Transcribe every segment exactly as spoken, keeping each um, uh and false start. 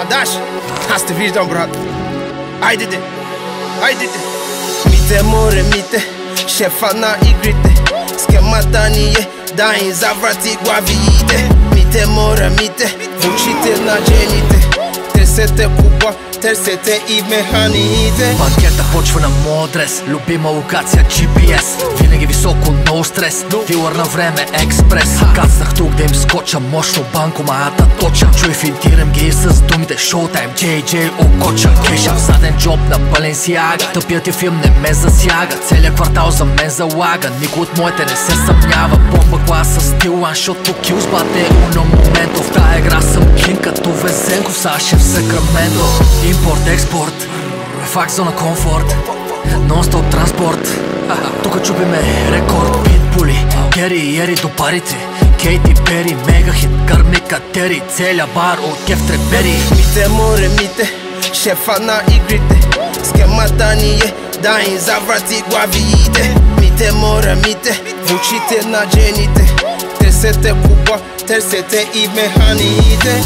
Даш, аз те виждам, брат. Айдете, айдете. Мите, море, мите, шефа на игрите. Схемата ни е да им заврати главите. Мите, море, мите, в очите на жените. Търсете куба, търсете и механите. Банкета почва на моя адрес, любима локация джи пи ес. Винаги високо, много стрес, дилър на време, експрес. Кацнах тук да им скоча мощно, банкомата точа. Чуй, финтирам ги с думите шоутайм, джей джей окоча. Кеша в заден джоб на Баленсиага. Тъпият ти филм не ме засяга, целият квартал за мен залага. Никой от моите не се съмнява. Бомба глас с стил, ланшот по кил, сбате уно моменто. В тая игра съм кин като Везенков, Саши в Сакраменто. Импорт, експорт, факт зона комфорт, нон-стоп транспорт. Тука чупиме рекорд, питбули, Гери и Ери до парите. Кейти Пери, мега хит, гърми катери, целя бар от кефтребери. Мите, море, мите, шефа на игрите. Схемата ни е да им заврати главите. Мите, море, мите, в очите на жените. Търсете куба, търсете и механите.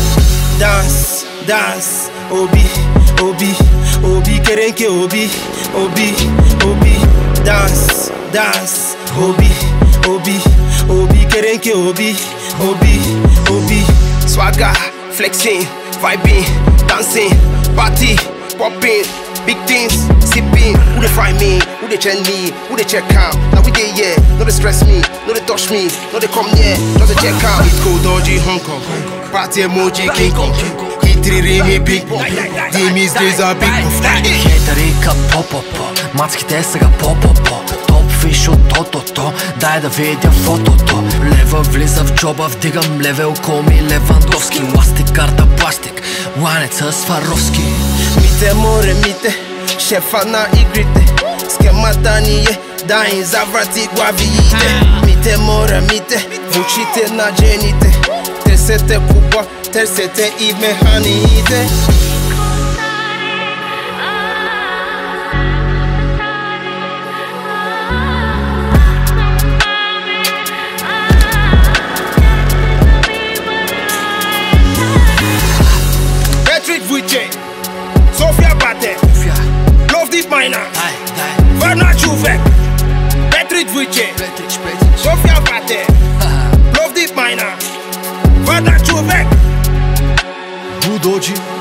Данс, данс, оби, оби, оби, керенке, оби, оби, оби. Данс, данс, оби, оби, оби, керенке, оbi, obi, obi. Swagger, flexing, vibing, dancing, party, popping, big things, sipping. Who they find me? Who they check me? Who they check out? Now we dey here, no they stress me, no they touch me, no they come near, no they check out. It go Udoji, Honn Kong, party emoji, King Kong. Хитри ми биг боб, Дими излиза биг боб. Хейтерика по-по-по, мацките сега по-по-по. Топ фиш от тото-то, дай да видя фотото. Лева влиза в джоба, вдигам левел, коми Левандовски. Ластик, карта, пластик, ланеца Сваровски. Мите, море, мите, шефа на игрите. Схемата ни е да им заврати главите. Мите, море, мите, в очите на жените. Търсете куба, търсете и механите. София бате, лов дит майна, върна човек. Петрич Виче, София бате, лов дит майна, върна човек. Udoji.